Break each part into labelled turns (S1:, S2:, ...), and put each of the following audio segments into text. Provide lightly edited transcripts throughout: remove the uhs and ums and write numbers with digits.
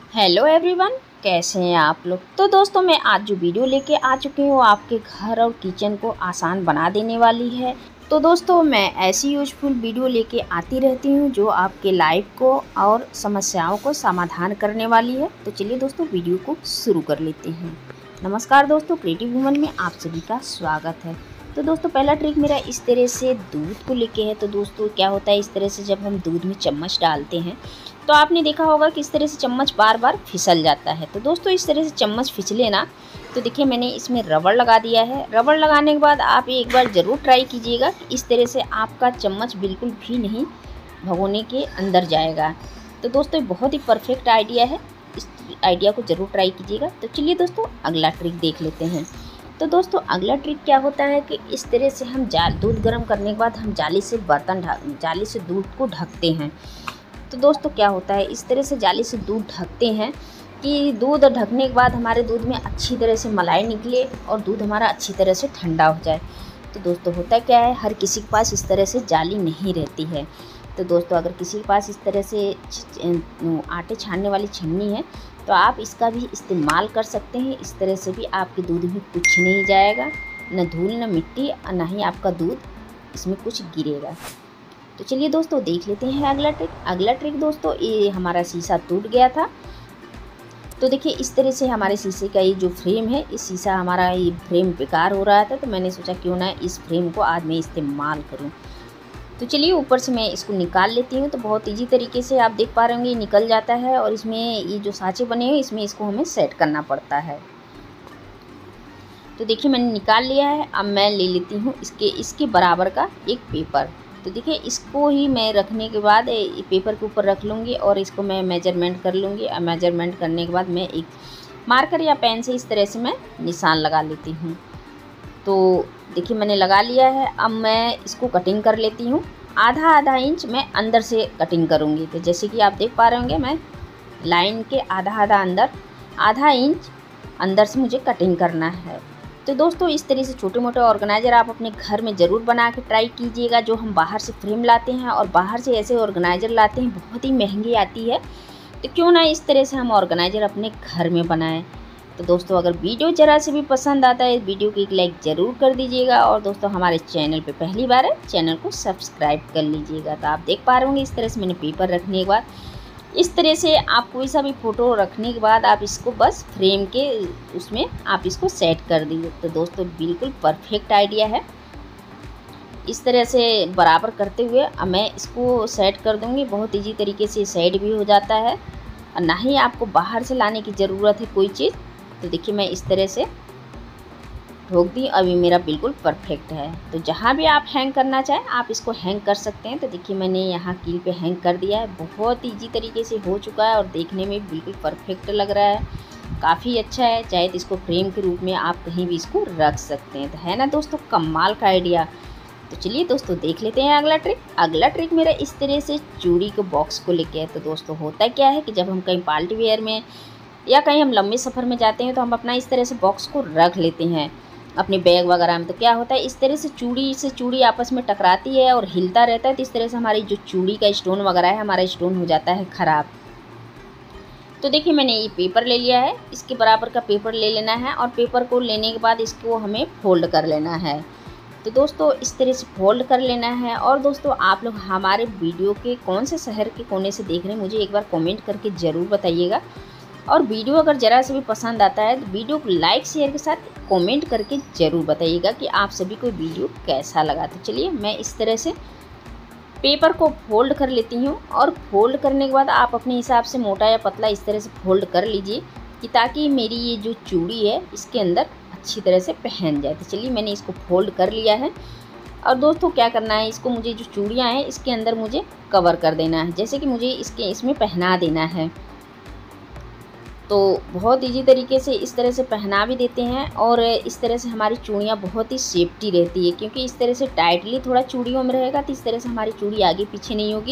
S1: Hello everyone, कैसे हैं आप लोग। तो दोस्तों मैं आज जो वीडियो लेके आ चुकी हूँ आपके घर और किचन को आसान बना देने वाली है। तो दोस्तों मैं ऐसी यूजफुल वीडियो लेके आती रहती हूँ जो आपके लाइफ को और समस्याओं को समाधान करने वाली है। तो चलिए दोस्तों वीडियो को शुरू कर लेते हैं। नमस्कार दोस्तों, क्रिएटिव वुमन में आप सभी का स्वागत है। तो दोस्तों पहला ट्रिक मेरा इस तरह से दूध को लेके है। तो दोस्तों क्या होता है, इस तरह से जब हम दूध में चम्मच डालते हैं तो आपने देखा होगा कि इस तरह से चम्मच बार बार फिसल जाता है। तो दोस्तों इस तरह से चम्मच फिसले ना, तो देखिए मैंने इसमें रबड़ लगा दिया है। रबड़ लगाने के बाद आप एक बार ज़रूर ट्राई कीजिएगा कि इस तरह से आपका चम्मच बिल्कुल भी नहीं भगोने के अंदर जाएगा। तो दोस्तों बहुत ही परफेक्ट आइडिया है, इस आइडिया को ज़रूर ट्राई कीजिएगा। तो चलिए दोस्तों अगला ट्रिक देख लेते हैं। तो दोस्तों अगला ट्रिक क्या होता है कि इस तरह से हम दूध गर्म करने के बाद हम जाली से दूध को ढकते हैं। तो दोस्तों क्या होता है, इस तरह से जाली से दूध ढकते हैं कि दूध ढकने के बाद हमारे दूध में अच्छी तरह से मलाई निकले और दूध हमारा अच्छी तरह से ठंडा हो जाए। तो दोस्तों होता क्या है, हर किसी के पास इस तरह से जाली नहीं रहती है। तो दोस्तों अगर किसी के पास इस तरह से आटे छानने वाली छन्नी है तो आप इसका भी इस्तेमाल कर सकते हैं। इस तरह से भी आपके दूध में कुछ नहीं जाएगा, न धूल न मिट्टी, न ही आपका दूध इसमें कुछ गिरेगा। तो चलिए दोस्तों देख लेते हैं अगला ट्रिक। अगला ट्रिक दोस्तों, ये हमारा शीशा टूट गया था। तो देखिए इस तरह से हमारे शीशे का ये जो फ्रेम है, इस शीशा हमारा ये फ्रेम बेकार हो रहा था। तो मैंने सोचा क्यों ना इस फ्रेम को आज मैं इस्तेमाल करूं। तो चलिए ऊपर से मैं इसको निकाल लेती हूँ। तो बहुत ईजी तरीके से आप देख पा रहे होंगे ये निकल जाता है। और इसमें ये जो साँचे बने हैं इसमें इसको हमें सेट करना पड़ता है। तो देखिए मैंने निकाल लिया है। अब मैं ले लेती हूँ इसके बराबर का एक पेपर। तो देखिए इसको ही मैं रखने के बाद पेपर के ऊपर रख लूँगी और इसको मैं मेजरमेंट कर लूँगी। और मेजरमेंट करने के बाद मैं एक मार्कर या पेन से इस तरह से मैं निशान लगा लेती हूँ। तो देखिए मैंने लगा लिया है। अब मैं इसको कटिंग कर लेती हूँ। आधा इंच मैं अंदर से कटिंग करूँगी। तो जैसे कि आप देख पा रहे होंगे मैं लाइन के आधा इंच अंदर से मुझे कटिंग करना है। तो दोस्तों इस तरह से छोटे मोटे ऑर्गेनाइज़र आप अपने घर में ज़रूर बना के ट्राई कीजिएगा। जो हम बाहर से फ्रेम लाते हैं और बाहर से ऐसे ऑर्गेनाइज़र लाते हैं बहुत ही महंगी आती है। तो क्यों ना इस तरह से हम ऑर्गेनाइज़र अपने घर में बनाएं। तो दोस्तों अगर वीडियो ज़रा से भी पसंद आता है, वीडियो को एक लाइक ज़रूर कर दीजिएगा। और दोस्तों हमारे चैनल पे पहली बार है, चैनल को सब्सक्राइब कर लीजिएगा। तो आप देख पा रहे होंगे इस तरह से मैंने पेपर रखने के बाद इस तरह से आप कोई सा भी फ़ोटो रखने के बाद आप इसको बस फ्रेम के उसमें आप इसको सेट कर दीजिए। तो दोस्तों बिल्कुल परफेक्ट आइडिया है। इस तरह से बराबर करते हुए अब मैं इसको सेट कर दूंगी। बहुत इजी तरीके से सेट भी हो जाता है और ना ही आपको बाहर से लाने की ज़रूरत है कोई चीज़। तो देखिए मैं इस तरह से ठोक दी। अभी मेरा बिल्कुल परफेक्ट है। तो जहाँ भी आप हैंग करना चाहें आप इसको हैंग कर सकते हैं। तो देखिए मैंने यहाँ कील पे हैंग कर दिया है। बहुत इजी तरीके से हो चुका है और देखने में बिल्कुल परफेक्ट लग रहा है, काफ़ी अच्छा है। चाहे तो इसको फ्रेम के रूप में आप कहीं भी इसको रख सकते हैं। तो है ना दोस्तों कमाल का आइडिया। तो चलिए दोस्तों देख लेते हैं अगला ट्रिक। अगला ट्रिक मेरा इस तरह से चूड़ी के बॉक्स को लेके है। तो दोस्तों होता क्या है कि जब हम कहीं पार्टी वेयर में या कहीं हम लंबे सफ़र में जाते हैं तो हम अपना इस तरह से बॉक्स को रख लेते हैं अपने बैग वगैरह में। तो क्या होता है, इस तरह से चूड़ी आपस में टकराती है और हिलता रहता है। तो इस तरह से हमारी जो चूड़ी का स्टोन वगैरह है, हमारा स्टोन हो जाता है ख़राब। तो देखिए मैंने ये पेपर ले लिया है, इसके बराबर का पेपर ले लेना है। और पेपर को लेने के बाद इसको हमें फोल्ड कर लेना है। तो दोस्तों इस तरह से फोल्ड कर लेना है। और दोस्तों आप लोग हमारे वीडियो के कौन से शहर के कोने से देख रहे हैं मुझे एक बार कमेंट करके ज़रूर बताइएगा। और वीडियो अगर ज़रा से भी पसंद आता है तो वीडियो को लाइक शेयर के साथ कमेंट करके ज़रूर बताइएगा कि आप सभी को वीडियो कैसा लगा। तो चलिए मैं इस तरह से पेपर को फोल्ड कर लेती हूँ। और फोल्ड करने के बाद आप अपने हिसाब से मोटा या पतला इस तरह से फोल्ड कर लीजिए कि ताकि मेरी ये जो चूड़ी है इसके अंदर अच्छी तरह से पहन जाए। तो चलिए मैंने इसको फोल्ड कर लिया है। और दोस्तों क्या करना है, इसको मुझे जो चूड़ियाँ हैं इसके अंदर मुझे कवर कर देना है, जैसे कि मुझे इसमें पहना देना है। तो बहुत इजी तरीके से इस तरह से पहना भी देते हैं। और इस तरह से हमारी चूड़ियाँ बहुत ही सेफ्टी रहती है, क्योंकि इस तरह से टाइटली थोड़ा चूड़ियों में रहेगा तो इस तरह से हमारी चूड़ी आगे पीछे नहीं होगी।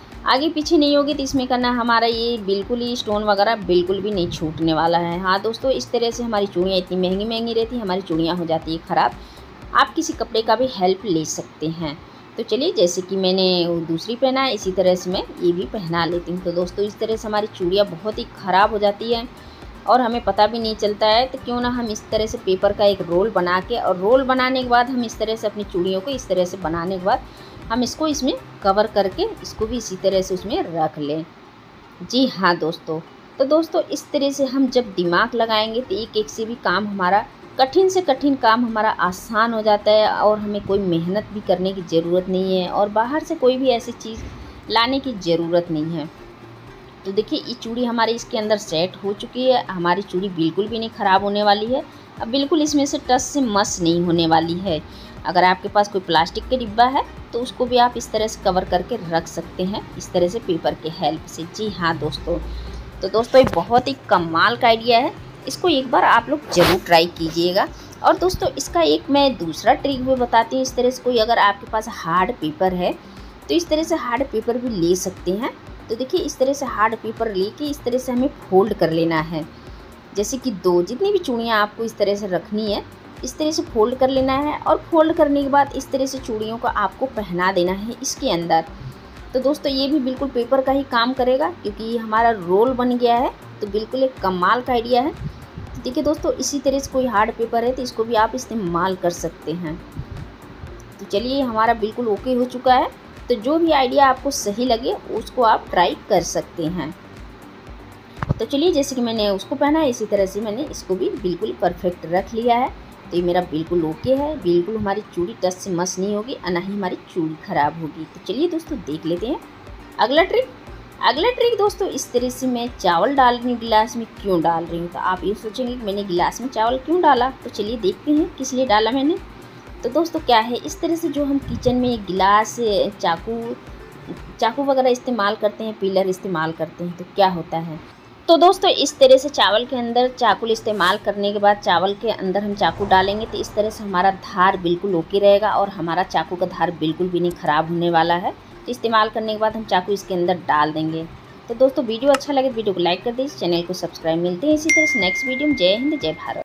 S1: तो इसमें करना हमारा ये बिल्कुल ही स्टोन वगैरह बिल्कुल भी नहीं छूटने वाला है। हाँ दोस्तों इस तरह से हमारी चूड़ियाँ इतनी महंगी रहती हैं, हमारी चूड़ियाँ हो जाती है ख़राब। आप किसी कपड़े का भी हेल्प ले सकते हैं। तो चलिए जैसे कि मैंने वो दूसरी पहना है इसी तरह से मैं ये भी पहना लेती हूँ। तो दोस्तों इस तरह से हमारी चूड़ियाँ बहुत ही ख़राब हो जाती हैं और हमें पता भी नहीं चलता है। तो क्यों ना हम इस तरह से पेपर का एक रोल बना के, और रोल बनाने के बाद हम इस तरह से अपनी चूड़ियों को इस तरह से बनाने के बाद हम इसको इसमें कवर करके इसको भी इसी तरह से उसमें रख लें। जी हाँ दोस्तों, तो दोस्तों इस तरह से हम जब दिमाग लगाएंगे तो एक एक से भी काम हमारा, कठिन से कठिन काम हमारा आसान हो जाता है और हमें कोई मेहनत भी करने की ज़रूरत नहीं है और बाहर से कोई भी ऐसी चीज़ लाने की ज़रूरत नहीं है। तो देखिए ये चूड़ी हमारी इसके अंदर सेट हो चुकी है। हमारी चूड़ी बिल्कुल भी नहीं ख़राब होने वाली है। अब बिल्कुल इसमें से टस से मस नहीं होने वाली है। अगर आपके पास कोई प्लास्टिक का डिब्बा है तो उसको भी आप इस तरह से कवर करके रख सकते हैं, इस तरह से पेपर के हेल्प से। जी हाँ दोस्तों, तो दोस्तों ये बहुत ही कमाल का आइडिया है, इसको एक बार आप लोग ज़रूर ट्राई कीजिएगा। और दोस्तों इसका एक मैं दूसरा ट्रिक भी बताती हूँ। इस तरह से कोई अगर आपके पास हार्ड पेपर है तो इस तरह से हार्ड पेपर भी ले सकते हैं। तो देखिए इस तरह से हार्ड पेपर लेके इस तरह से हमें फोल्ड कर लेना है। जैसे कि जितनी भी चूड़ियाँ आपको इस तरह से रखनी है इस तरह से फोल्ड कर लेना है और फोल्ड करने के बाद इस तरह से चूड़ियों को आपको पहना देना है इसके अंदर। तो दोस्तों ये भी बिल्कुल पेपर का ही काम करेगा क्योंकि ये हमारा रोल बन गया है। तो बिल्कुल एक कमाल का आइडिया है। तो देखिए दोस्तों इसी तरह से कोई हार्ड पेपर है तो इसको भी आप इस्तेमाल कर सकते हैं। तो चलिए हमारा बिल्कुल ओके हो चुका है। तो जो भी आइडिया आपको सही लगे उसको आप ट्राई कर सकते हैं। तो चलिए जैसे कि मैंने उसको पहना है इसी तरह से मैंने इसको भी बिल्कुल परफेक्ट रख लिया है। तो ये मेरा बिल्कुल ओके है। बिल्कुल हमारी चूड़ी टस से मस नहीं होगी और ना ही हमारी चूड़ी ख़राब होगी। तो चलिए दोस्तों देख लेते हैं अगला ट्रिक। अगला ट्रिक दोस्तों इस तरह से मैं चावल डाल रही हूँ गिलास में। क्यों डाल रही हूँ तो आप ये सोचेंगे कि मैंने गिलास में चावल क्यों डाला। तो चलिए देखते हैं किस लिए डाला मैंने। तो दोस्तों क्या है, इस तरह से जो हम किचन में गिलास, चाकू वगैरह इस्तेमाल करते हैं, पीलर इस्तेमाल करते हैं, तो क्या होता है, तो दोस्तों इस तरह से चावल के अंदर चाकू इस्तेमाल करने के बाद चावल के अंदर हम चाकू डालेंगे तो इस तरह से हमारा धार बिल्कुल ओके रहेगा और हमारा चाकू का धार बिल्कुल भी नहीं ख़राब होने वाला है। तो इस्तेमाल करने के बाद हम चाकू इसके अंदर डाल देंगे। तो दोस्तों वीडियो अच्छा लगे वीडियो को लाइक कर दीजिए, चैनल को सब्सक्राइब। मिलते हैं इसी तरह से नेक्स्ट वीडियो में। जय हिंद जय भारत।